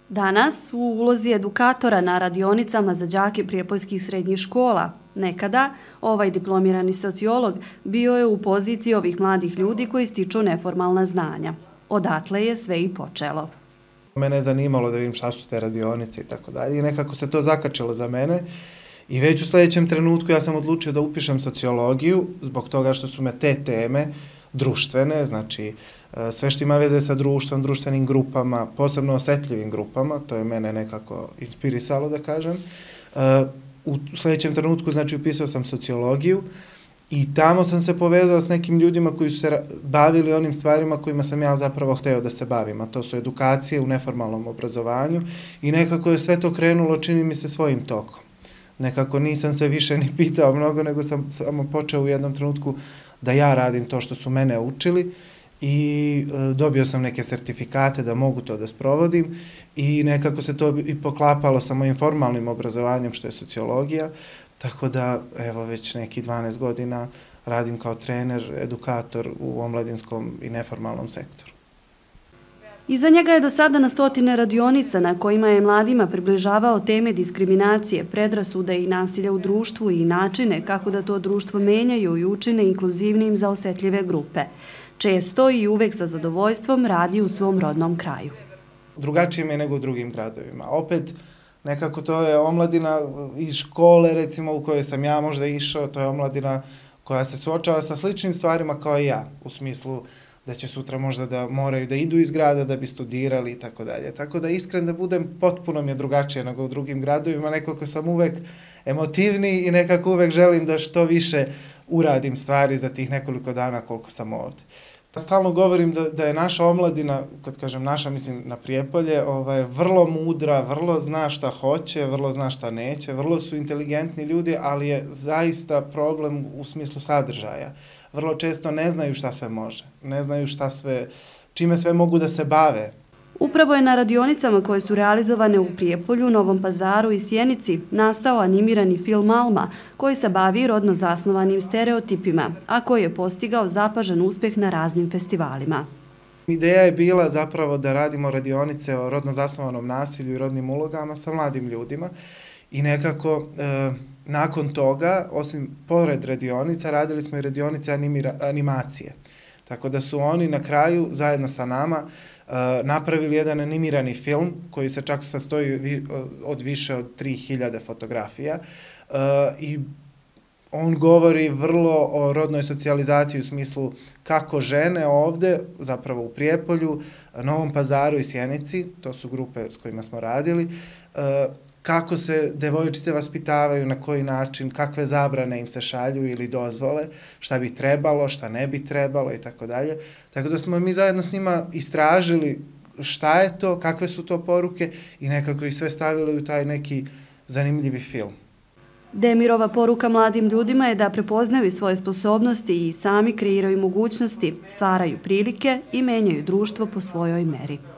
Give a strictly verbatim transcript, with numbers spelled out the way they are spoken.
Danas u ulozi edukatora na radionicama za đake prijepoljskih srednjih škola. Nekada ovaj diplomirani sociolog bio je u poziciji ovih mladih ljudi koji stiču neformalna znanja. Odatle je sve i počelo. Mene je zanimalo da vidim šta su te radionice i tako dalje i nekako se to zakačilo za mene i već u sljedećem trenutku ja sam odlučio da upišem sociologiju zbog toga što su me te teme društvene, znači sve što ima veze sa društvom, društvenim grupama, posebno osetljivim grupama, to je mene nekako inspirisalo da kažem. U sljedećem trenutku znači upisao sam sociologiju i tamo sam se povezao s nekim ljudima koji su se bavili onim stvarima kojima sam ja zapravo hteo da se bavim, a to su edukacije u neformalnom obrazovanju i nekako je sve to krenulo, čini mi se, svojim tokom. Nekako nisam se više ni pitao mnogo, nego sam samo počeo u jednom trenutku da ja radim to što su mene učili i dobio sam neke sertifikate da mogu to da sprovodim i nekako se to i poklapalo sa mojim formalnim obrazovanjem što je sociologija, tako da evo već neki dvanaest godina radim kao trener, edukator u omladinskom i neformalnom sektoru. Iza njega je do sada na stotine radionica na kojima je mladima približavao teme diskriminacije, predrasude i nasilja u društvu i načine kako da to društvo menjaju i učine inkluzivnim za osetljive grupe. Često i uvek sa zadovoljstvom radi u svom rodnom kraju. Drugačije mi je nego u drugim gradovima. Opet, nekako to je omladina iz škole, recimo, u kojoj sam ja možda išao, to je omladina koja se suočava sa sličnim stvarima kao i ja, u smislu da će sutra možda da moraju da idu iz grada da bi studirali i tako dalje. Tako da iskren da budem, potpuno mi je drugačije nego u drugim gradovima, nekako sam uvek emotivniji i nekako uvek želim da što više uradim stvari za tih nekoliko dana koliko sam ovde. Stalno govorim da, da je naša omladina, kad kažem naša, mislim na Prijepolje, ovaj, vrlo mudra, vrlo zna šta hoće, vrlo zna šta neće, vrlo su inteligentni ljudi, ali je zaista problem u smislu sadržaja. Vrlo često ne znaju šta sve može, ne znaju šta sve, čime sve mogu da se bave. Upravo je na radionicama koje su realizovane u Prijepolju, Novom Pazaru i Sjenici nastao animirani film Alma, koji se bavi rodno zasnovanim stereotipima, a koji je postigao zapažen uspjeh na raznim festivalima. Ideja je bila zapravo da radimo radionice o rodno zasnovanom nasilju i rodnim ulogama sa mladim ljudima i nekako e, nakon toga, osim pored radionica, radili smo i radionice animira, animacije. Tako da su oni na kraju, zajedno sa nama, napravili jedan animirani film koji se čak sastoji od više od tri hiljade fotografija i on govori vrlo o rodnoj socijalizaciji u smislu kako žene ovde, zapravo u Prijepolju, Novom Pazaru i Sjenici, to su grupe s kojima smo radili, kako se devojčice vaspitavaju, na koji način, kakve zabrane im se šalju ili dozvole, šta bi trebalo, šta ne bi trebalo i tako dalje. Tako da smo mi zajedno s njima istražili šta je to, kakve su to poruke i nekako ih sve stavili u taj neki zanimljivi film. Demirova poruka mladim ljudima je da prepoznaju svoje sposobnosti i sami kreiraju mogućnosti, stvaraju prilike i menjaju društvo po svojoj meri.